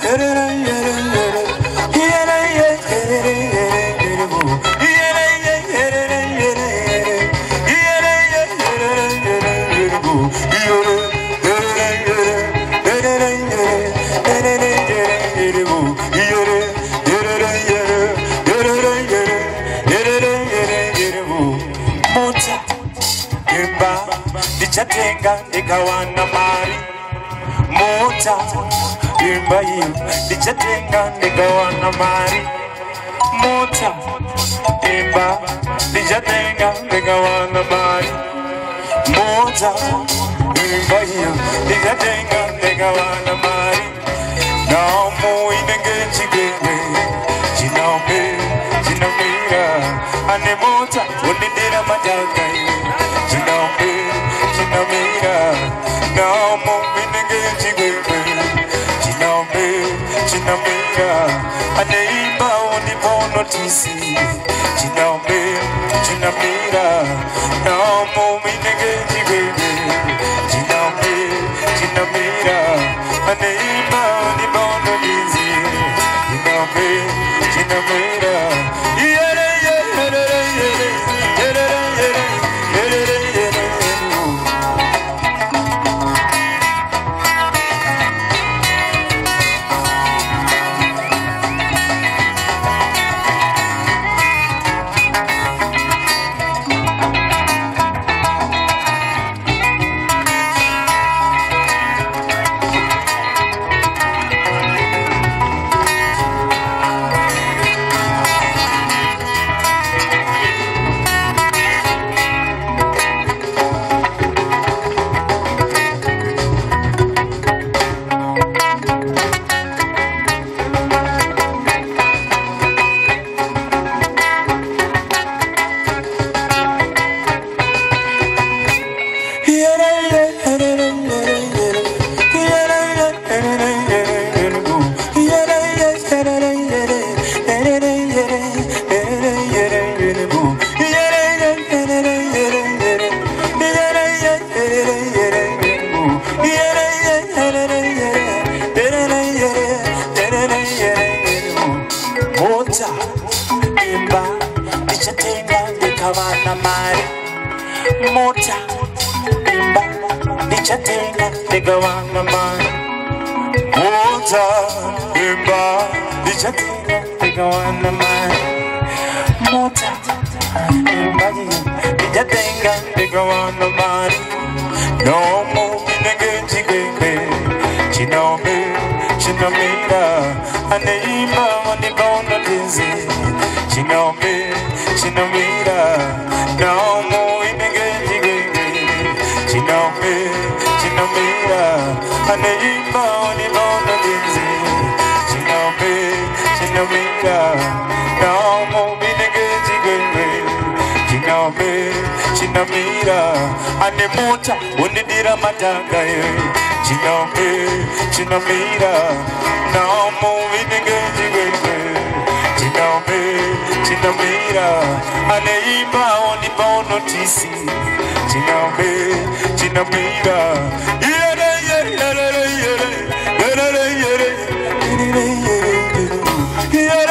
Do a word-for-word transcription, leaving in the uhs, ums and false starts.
Chatenga nikawana mari mota imba hiyo nichatenga nikawana mari mota imba nichatenga nikawana mari mota imba hiyo nichatenga nikawana mari Nhamo inengenji gwe jinaombe jinamira ane mota unidira mataka jinaombe Jinamira, Nhamo inengenji gwe jinaombe jinamira aneimba unipono tisi jinaombe jinamira Nhamo inengenji gwe jinaombe jinamira aneimba unipono tisi jinaombe jinamira yere yere yere yere yere yere Mota imba nichatenga nikawana mari mota imba nichatenga nikawana mari mota imba nichatenga nikawana mari Nhamo inengenji gwe jinaombe jinamira aneimba unipono tisi jinaombe jinamira Nhamo inengenji gwe jinaombe jinamira aneimba unipono tisi jinaombe jinamira Nhamo inengenji gwe jinaombe jinamira ane mota unidira matanga jinaombe jinamira Nhamo inengenji gwe jinaombe jinamira aneimba unipono tisi jinaombe jinamira yere yere yere yere yere yere yere